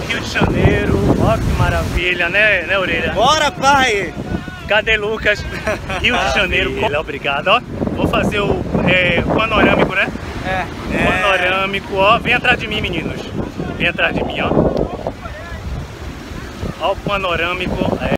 Rio de Janeiro, ó que maravilha, né Orelha? Bora, pai! Cadê Lucas? Rio de Janeiro, obrigado, ó. Vou fazer o panorâmico, né? Panorâmico, ó. Vem atrás de mim, meninos. Vem atrás de mim, ó. Ó o panorâmico.